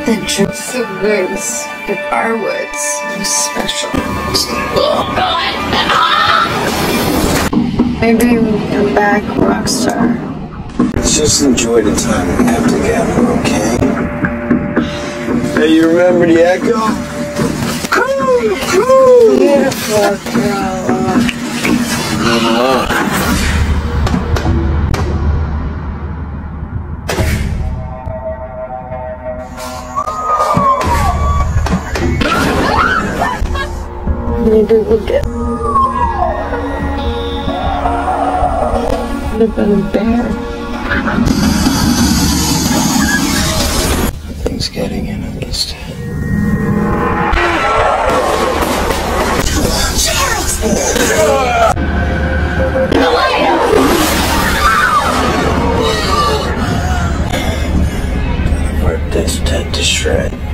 The juice of woods, but our woods is special. Maybe we can back Rockstar. Let's just enjoy the time we have together, okay? Hey, you remember the echo? Cool! Beautiful girl. Maybe we'll get a bear. Nothing's getting in on this time. Work this tent to shred.